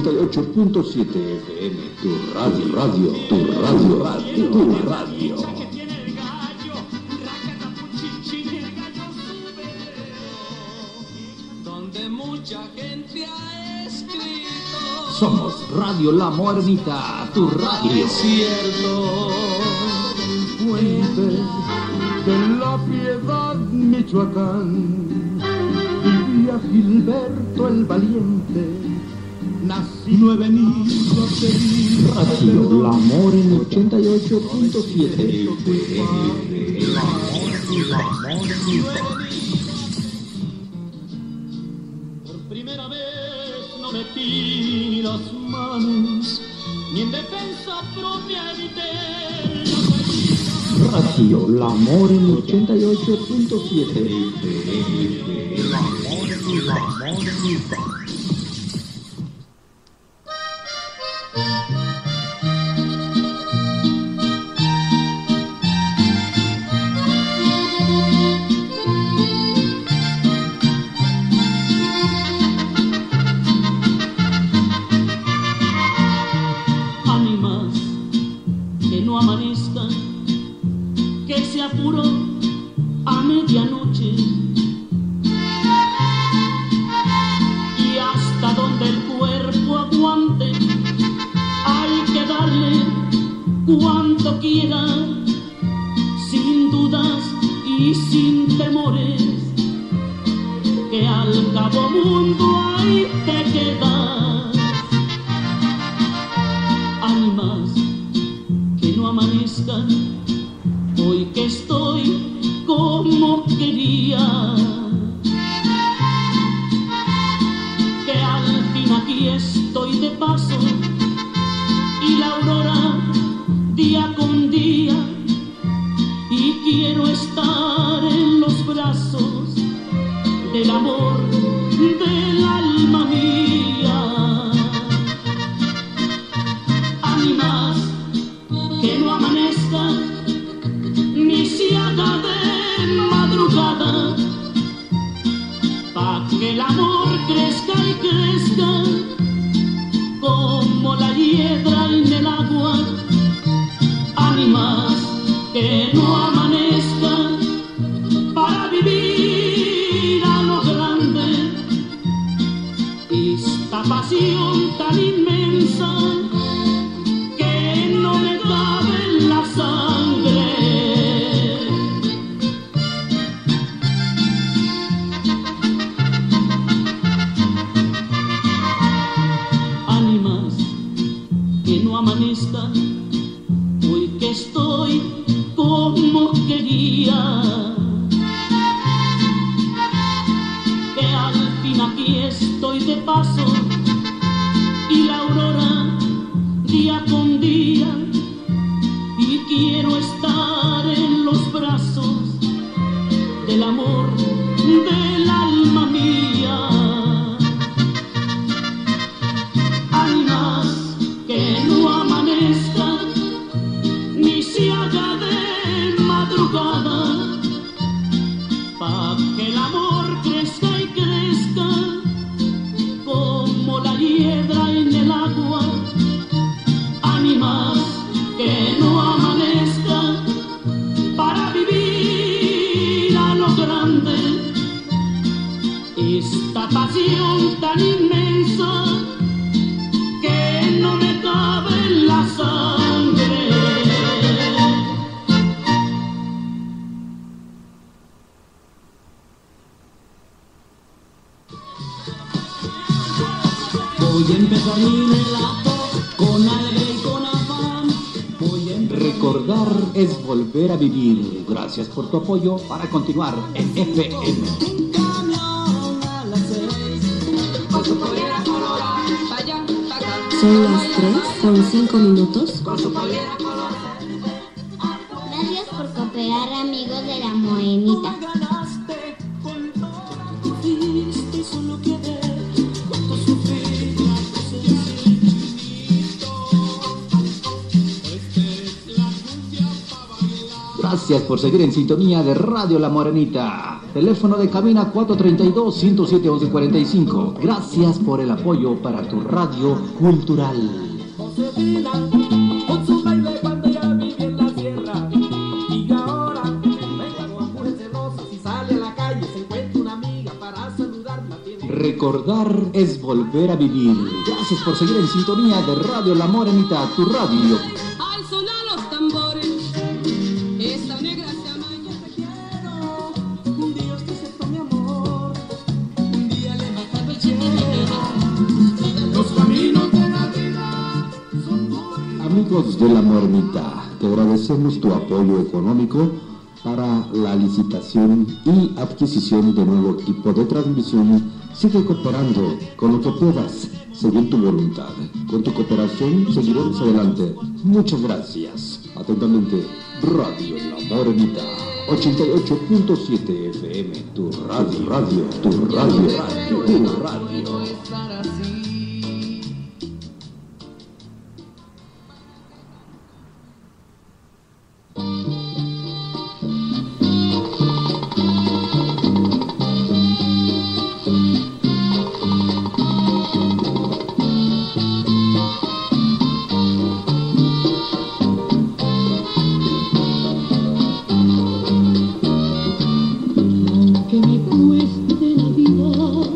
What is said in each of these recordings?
98.7 FM, tu radio, tu radio, tu radio. Donde mucha gente ha escrito. Somos Radio La Morenita, tu radio. Es cierto. Fuente de la Piedad, Michoacán, vivía Gilberto el Valiente. Nací 9 niños de vida. Radio La Morenita 88.7 FM. Por primera vez no metí las manos, ni en defensa propia evité. Radio La Morenita 88.7 FM. La Morenita. A medianoche y hasta donde el cuerpo aguante hay que darle cuanto quiera, sin dudas y sin temores, que al cabo mundo ahí te quedas. Ánimas que no amanezcan hoy que estoy como quería, que al fin aquí estoy de paso y la aurora día con día, y quiero estar en los brazos del amor del alma mía. Ánimas que no amanezcan ni se haga de madrugada, pa' que el amor crezca y crezca como la hiedra en el agua. Ánimas que no amanezcan para vivir a lo grande esta pasión tan inmensa que no me cabe en la sangre. Amanezcan hoy que estoy como quería, que al fin aquí estoy de paso y la aurora día con día, y quiero estar en los brazos del amor del alma mía. Que no amanezca ni se haga de madrugada, pa' que el amor crezca y crezca como la hiedra en el agua. Ánimas que no amanezca para vivir a lo grande esta pasión tan inmensa que no me cabe en la sangre. Voy a empezar mi relato con alegría y con afán. Recordar es volver a vivir. Gracias por tu apoyo para continuar en FM. Son las 3:05. Gracias por cooperar, amigos de La Morenita. Gracias por seguir en sintonía de Radio La Morenita. Teléfono de cabina 432-107-1145. Gracias por el apoyo para tu radio cultural. Josefina, con su baile cuando ya viví en la sierra. Y ahora, venga con mujeres celosas y sale a la calle, se encuentra una amiga para saludarla. Recordar es volver a vivir. Gracias por seguir en sintonía de Radio La Morenita, tu radio. Al sonar los tambores, esa negra se amaña. Te quiero, un día usted se fue mi amor, un día le mataba el cielo. Los caminos de la vida son muy... Amigos de La Morenita, te agradecemos tu apoyo económico para la licitación y adquisición de nuevo equipo de transmisión. Sigue cooperando con lo que puedas, según tu voluntad. Con tu cooperación seguiremos adelante. Muchas gracias. Atentamente, Radio La Morenita, 88.7 FM, tu radio, tu radio, tu radio. estar así. Que me cueste la vida,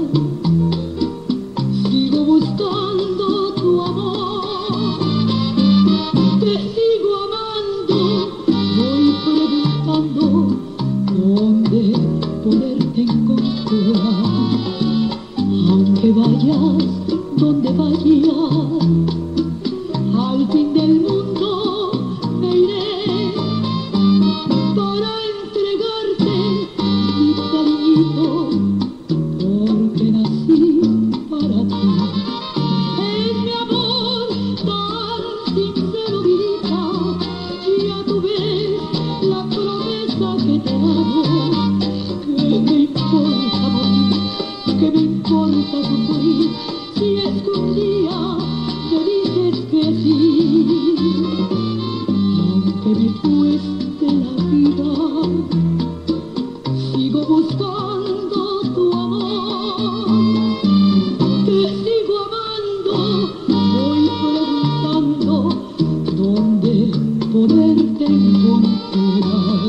sigo buscando tu amor, te sigo amando, voy preguntando dónde poderte encontrar. Aunque vayas donde vayas, al fin del mundo me iré para entregarte mi cariñito, porque nací para ti. Es mi amor tan sincero, vidita, ya tú ves la promesa que te hago. ¿Qué me importa morir? ¿Qué me importa sufrir? Si es que un día me dices que sí. Aunque me cueste la vida, sigo buscando tu amor, te sigo amando, voy preguntando dónde poderte encontrar.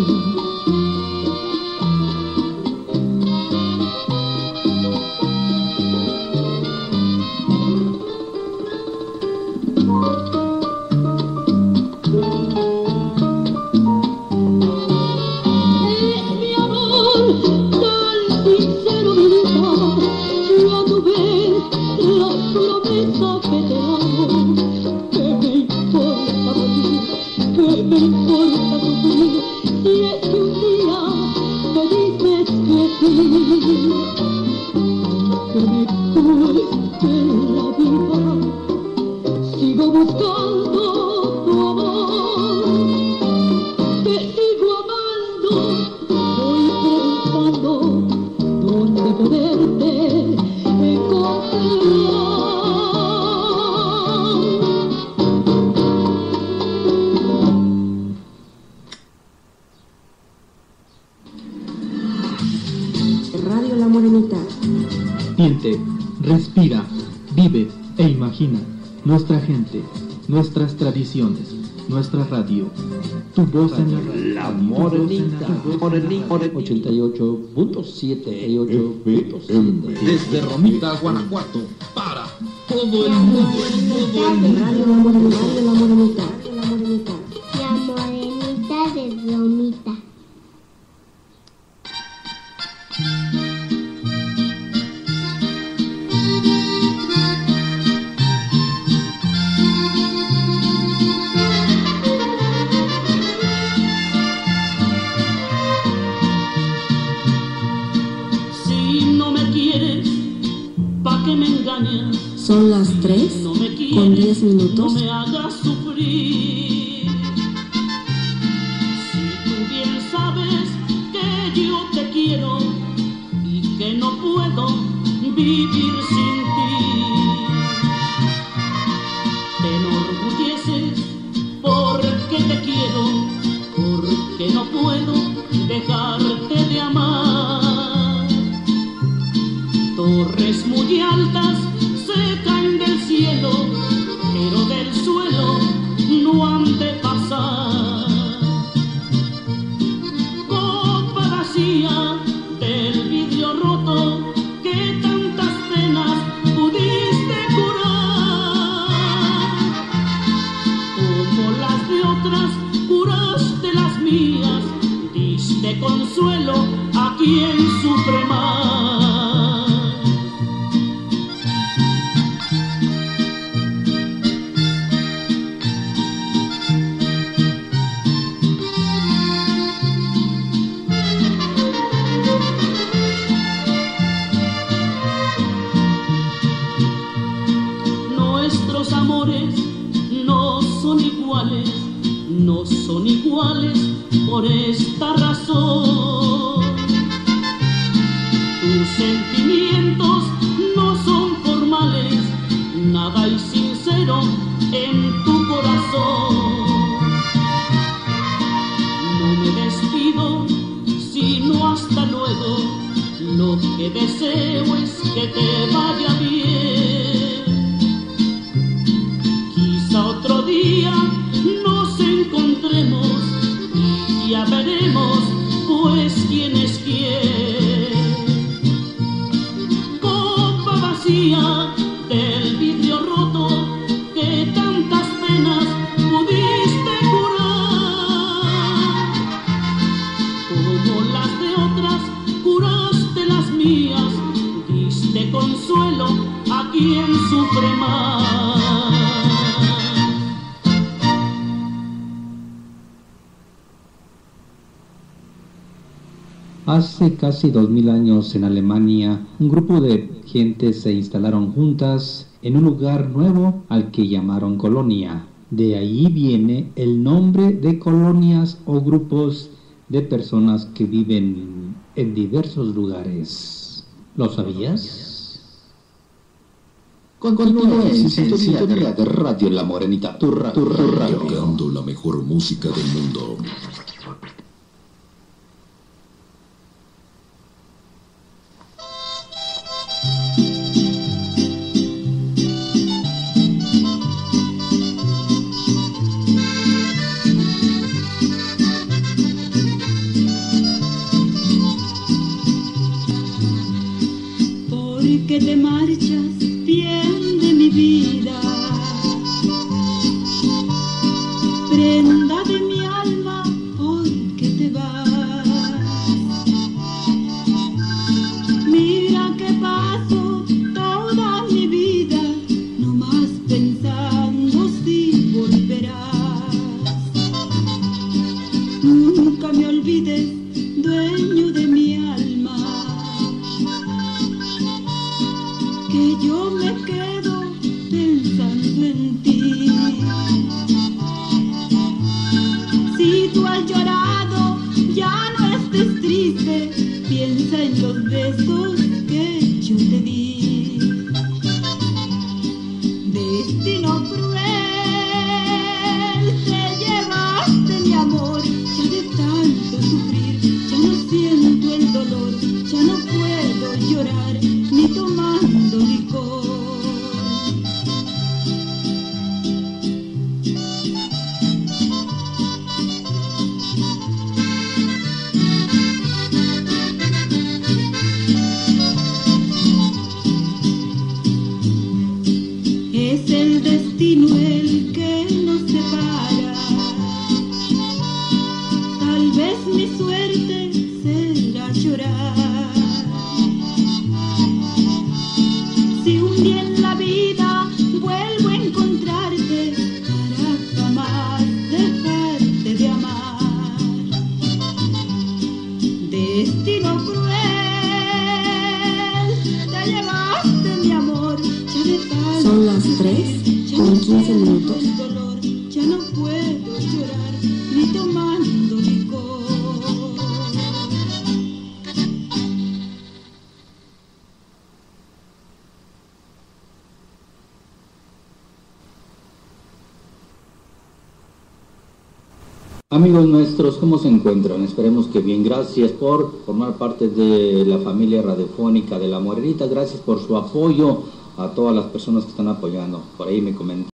Es mi amor tan sincero, vidita, ya tú ves la promesa que te hago. ¿Qué me importa morir? ¿Qué me importa sufrir? Si es que un día me dices que sí. Que me cueste la vida, sigo buscando tu amor, te sigo amando, voy preguntando dónde poderte encontrar. Radio La Morenita. Siente, respira, vive e imagina nuestra gente, nuestras tradiciones, nuestra radio, tu voz en la radio. La Morenita, 88.7. Desde Romita, Guanajuato, para todo el mundo, Radio La Morenita. Radio La Morenita. La Morenita de Romita. Si no me quieres, ¿pa' qué me engañas? Son las 3 No me quieres, con 10 no minutos. me hagas sufrir. Si tú bien sabes que yo te quiero y que no puedo vivir sin ti. Te enorgulleces porque te quiero, porque no puedo los amores no son iguales, no son iguales por esta razón. Tus sentimientos no son formales, nada hay sincero en tu corazón. No me despido, sino hasta luego, lo que deseo es que te vaya bien. Quizá otro día nos encontremos y ya veremos pues quién es quién. Copa vacía del vidrio roto que tantas penas pudiste curar, como las de otras curaste las mías, diste consuelo a quien sufre más. Hace casi 2000 años en Alemania, un grupo de gentes se instalaron juntas en un lugar nuevo al que llamaron colonia. De ahí viene el nombre de colonias o grupos de personas que viven en diversos lugares. ¿Lo sabías? Continúa en sintonía de Radio La Morenita, tu radio. Tocando la mejor música del mundo. Porque te marchas bien de mi vida, prenda de mi alma, porque te vas. Mira que paso toda mi vida nomás pensando si volverás. Nunca me olvides, dueño de mi alma, que yo me quedo pensando en ti. Si tú has llorado, ya no estés triste, piensa en los besos que yo te di. Destino cruel, te llevaste mi amor, ya de tanto sufrir, ya no siento el dolor, ya no puedo llorar, ni tomando licor. Es el destino el que nos separa, tal vez mi suerte será llorar. Si un día en la vida vuelvo a encontrarte, para jamás dejarte de amar. Destino cruel, te llevaste mi amor, ya de tanto Son las 3 con 15 minutos. el dolor, ya no puedo llorar, ni tomando licor. Amigos nuestros, ¿cómo se encuentran? Esperemos que bien. Gracias por formar parte de la familia radiofónica de La Morenita. Gracias por su apoyo a todas las personas que están apoyando. Por ahí me comentan.